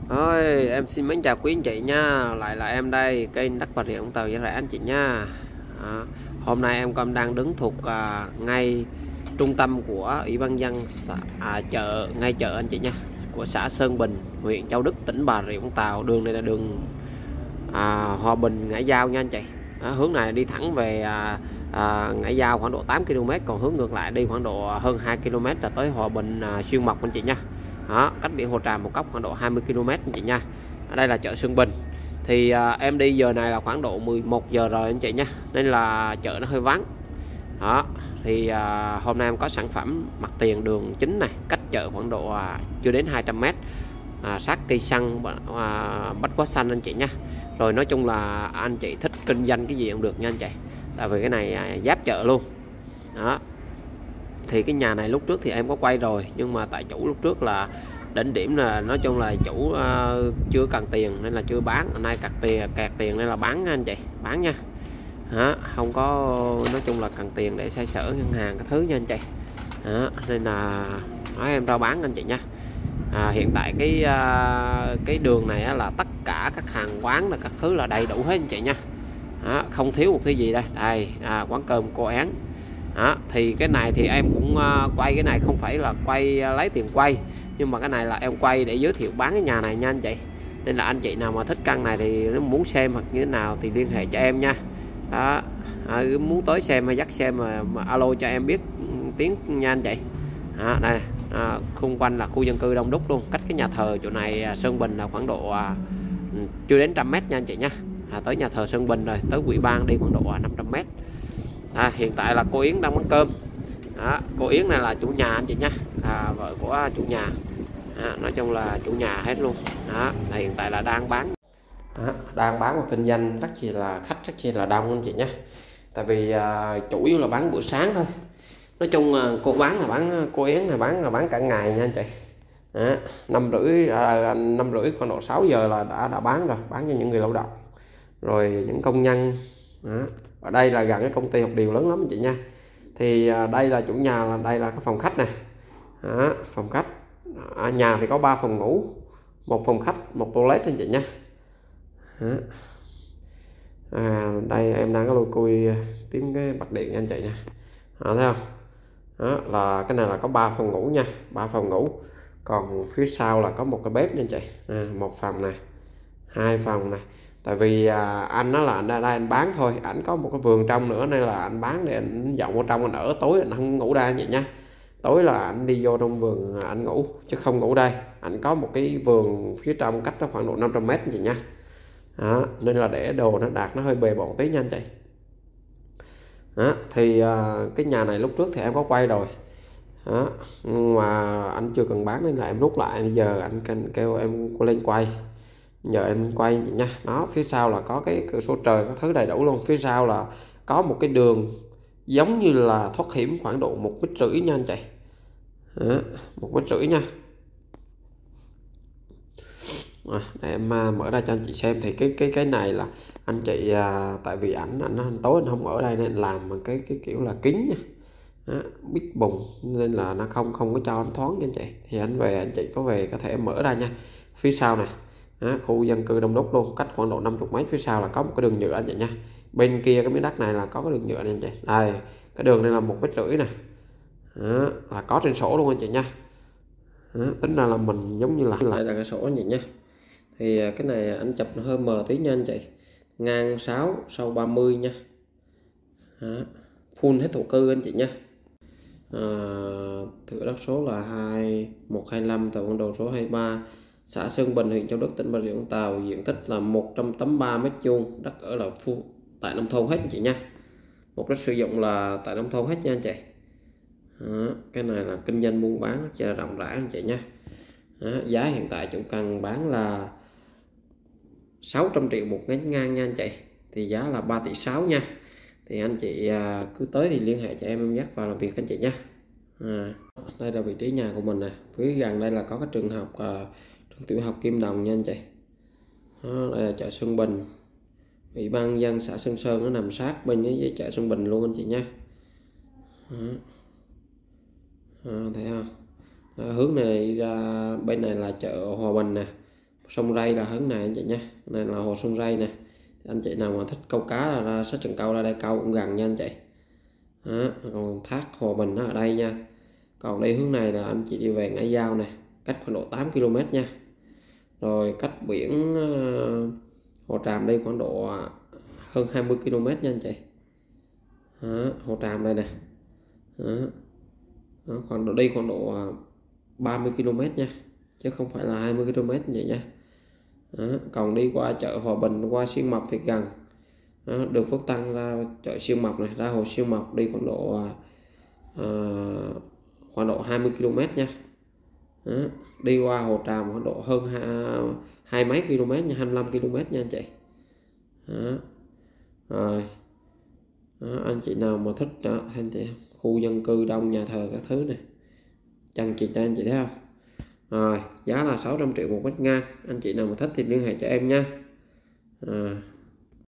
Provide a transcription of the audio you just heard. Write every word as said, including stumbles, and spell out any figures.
Ôi, em xin mến chào quý anh chị nha, lại là em đây, kênh Đất Bà Rịa Vũng Tàu giá rẻ anh chị nha. Đó. Hôm nay em còn đang đứng thuộc à, ngay trung tâm của Ủy ban dân xã, à, chợ ngay chợ anh chị nha, của xã Sơn Bình, huyện Châu Đức, tỉnh Bà Rịa Vũng Tàu. Đường này là đường à, Hòa Bình Ngãi Giao nha anh chị. Đó, hướng này đi thẳng về à, à, Ngãi Giao khoảng độ tám ki lô mét, còn hướng ngược lại đi khoảng độ hơn hai ki lô mét là tới Hòa Bình à, Xuyên Mộc anh chị nha. Đó, cách biển Hồ Tràm một góc khoảng độ hai mươi ki lô mét anh chị nha. Ở đây là chợ Sơn Bình. Thì à, em đi giờ này là khoảng độ mười một giờ rồi anh chị nha, nên là chợ nó hơi vắng. Đó, thì à, hôm nay em có sản phẩm mặt tiền đường chính này, cách chợ khoảng độ à, chưa đến hai trăm mét, à, sát cây xăng à, bách hóa xanh anh chị nha. Rồi nói chung là anh chị thích kinh doanh cái gì cũng được nha anh chị, tại vì cái này à, giáp chợ luôn. Đó, thì cái nhà này lúc trước thì em có quay rồi, nhưng mà tại chủ lúc trước là đỉnh điểm là nói chung là chủ uh, chưa cần tiền nên là chưa bán. Hôm nay cặt tiền kẹt tiền nên là bán nha anh chị, bán nha. Đó, không có, nói chung là cần tiền để xoay sở ngân hàng các thứ nha anh chị. Đó, nên là nói em rao bán anh chị nha. À, hiện tại cái uh, cái đường này là tất cả các hàng quán là các thứ là đầy đủ hết anh chị nha. Đó, không thiếu một thứ gì đây. Đây à, quán cơm cô Án. Đó, thì cái này thì em cũng uh, quay cái này không phải là quay uh, lấy tiền quay, nhưng mà cái này là em quay để giới thiệu bán cái nhà này nha anh chị. Nên là anh chị nào mà thích căn này thì nếu muốn xem hoặc như thế nào thì liên hệ cho em nha. Đó, à, muốn tới xem hay dắt xem mà, mà alo cho em biết tiếng nha anh chị. Đó, đây à, xung quanh là khu dân cư đông đúc luôn, cách cái nhà thờ chỗ này Sơn Bình là khoảng độ à, chưa đến trăm mét nha anh chị nha. À, tới nhà thờ Sơn Bình rồi tới Ủy ban đi khoảng độ à, năm trăm mét. À, hiện tại là cô Yến đang bán cơm. Đó, cô Yến này là chủ nhà anh chị nha, à, vợ của chủ nhà. Đó, nói chung là chủ nhà hết luôn. Đó, hiện tại là đang bán. Đó, đang bán và kinh doanh rất chi là khách rất chi là đông anh chị nhé, tại vì à, chủ yếu là bán buổi sáng thôi. Nói chung à, cô bán là bán cô Yến là bán là bán cả ngày nha anh chị. Đó, năm rưỡi à, năm rưỡi khoảng độ sáu giờ là đã đã bán rồi, bán cho những người lao động rồi những công nhân. Đó, ở đây là gần cái công ty học điều lớn lắm anh chị nha. Thì à, đây là chủ nhà, là đây là cái phòng khách này. Đó, phòng khách ở nhà thì có ba phòng ngủ, một phòng khách, một toilet anh chị nha. Đó. À, đây em đang có lôi cui tím cái bật điện nha anh chị nha. Đó, thấy không? Đó, là cái này là có ba phòng ngủ nha, ba phòng ngủ. Còn phía sau là có một cái bếp nha anh chị. À, một phòng này, hai phòng này. Tại vì à, anh nó là anh ra đây anh bán thôi, ảnh có một cái vườn trong nữa nên là anh bán để anh dọn vào trong anh ở, tối anh không ngủ đây vậy nha. Tối là anh đi vô trong vườn anh ngủ chứ không ngủ đây. Anh có một cái vườn phía trong cách nó khoảng độ năm trăm mét vậy nha. Đó, nên là để đồ nó đạt nó hơi bề bộn tí nha anh chị. Đó, thì à, cái nhà này lúc trước thì em có quay rồi. Đó, mà anh chưa cần bán nên là em rút lại, bây giờ anh kêu em lên quay, nhờ em quay vậy nha. Đó, phía sau là có cái cửa sổ trời các thứ đầy đủ luôn. Phía sau là có một cái đường giống như là thoát hiểm khoảng độ một mét rưỡi nha anh chị. Đó, một mét rưỡi nha. À, để em à, mở ra cho anh chị xem. Thì cái cái cái này là anh chị à, tại vì ảnh ảnh anh tối anh không ở đây nên làm bằng cái cái kiểu là kính nha. Đó, bít bùng nên là nó không không có cho anh thoáng nha anh chị. Thì anh về anh chị có về có thể mở ra nha. Phía sau này, đó, khu dân cư đông đúc luôn, cách khoảng độ năm mươi mét. Phía sau là có một cái đường nhựa anh chị nha. Bên kia cái miếng đất này là có cái đường nhựa này anh chị. Đây, cái đường này là một mét rưỡi này. Đó, là có trên sổ luôn anh chị nha. Đó, tính ra là mình giống như là lại là cái sổ anh chị nha. Thì cái này anh chụp nó hơi mờ tí nha anh chị. Ngang sáu, sâu ba mươi nha. Đó, full hết thổ cư anh chị nha. À, thửa đất số là hai một hai lăm, tờ bản đồ số hai mươi ba, xã Sơn Bình, huyện Châu Đức, tỉnh Bà Rịa Vũng Tàu. Diện tích là một trăm tám mươi ba mét vuông, đất ở là phu tại nông thôn hết anh chị nha. Mục đích sử dụng là tại nông thôn hết nha anh chị. Đó, cái này là kinh doanh buôn bán rất là rộng rãi anh chị nha. Đó, giá hiện tại chủ cần bán là sáu trăm triệu một mét ngang nha anh chị. Thì giá là ba tỷ sáu nha. Thì anh chị à, cứ tới thì liên hệ cho em em dắt vào làm việc anh chị nha. À, đây là vị trí nhà của mình nè. Phía gần đây là có cái trường học à, trường tiểu học Kim Đồng nha anh chị. Đó, đây là chợ Xuân Bình. Ủy ban dân xã Xuân Sơn nó nằm sát bên với chợ Xuân Bình luôn anh chị nha. Đó. À, thấy không? À, hướng này ra bên này là chợ Hòa Bình nè, sông Ray là hướng này anh chị nha. Này là hồ sông Ray nè. Anh chị nào mà thích câu cá là ra Sách Trần Câu ra đây câu cũng gần nha anh chị. Đó. Còn thác Hồ Bình nó ở đây nha. Còn đây hướng này là anh chị đi về Ngãi Giao này, cách khoảng độ tám ki lô mét nha. Rồi cách biển uh, Hồ Tràm đây khoảng độ hơn hai mươi ki lô mét nha anh chị. Đó, Hồ Tràm đây nè. Đó. Đó, khoảng độ đây khoảng độ ba mươi ki lô mét nha, chứ không phải là hai mươi ki lô mét vậy nha. Đó. Còn đi qua chợ Hòa Bình qua Xuyên Mộc thì gần. Đó, đường Phước Tăng ra chợ Xuyên Mộc này, ra hồ Xuyên Mộc đi khoảng độ uh, khoảng độ hai mươi ki lô mét nha. Đó. Đi qua Hồ Tràm khoảng độ hơn hai, hai mấy km nha, hai mươi lăm ki lô mét nha anh chị. Đó. Rồi. Đó, anh chị nào mà thích đó, anh chị khu dân cư đông, nhà thờ các thứ này, chân chị đây anh chị thấy không. Rồi giá là sáu trăm triệu một mét ngang. Anh chị nào mà thích thì liên hệ cho em nha. À.